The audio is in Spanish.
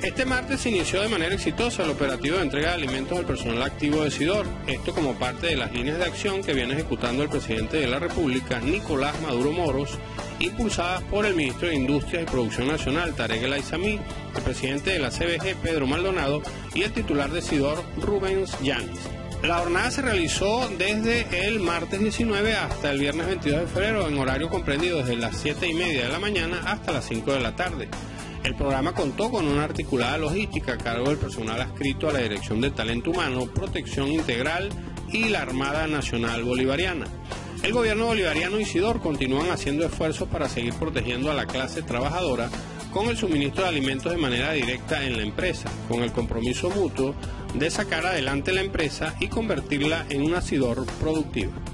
Este martes se inició de manera exitosa el operativo de entrega de alimentos al personal activo de Sidor, esto como parte de las líneas de acción que viene ejecutando el presidente de la República, Nicolás Maduro Moros, impulsadas por el ministro de Industrias y Producción Nacional, Tarek El Aizami, el presidente de la CBG, Pedro Maldonado, y el titular de Sidor, Rubens Yanis. La jornada se realizó desde el martes 19 hasta el viernes 22 de febrero en horario comprendido desde las 7:30 de la mañana hasta las 5 de la tarde. El programa contó con una articulada logística a cargo del personal adscrito a la Dirección de Talento Humano, Protección Integral y la Armada Nacional Bolivariana. El gobierno bolivariano y Sidor continúan haciendo esfuerzos para seguir protegiendo a la clase trabajadora con el suministro de alimentos de manera directa en la empresa, con el compromiso mutuo de sacar adelante la empresa y convertirla en una Sidor productiva.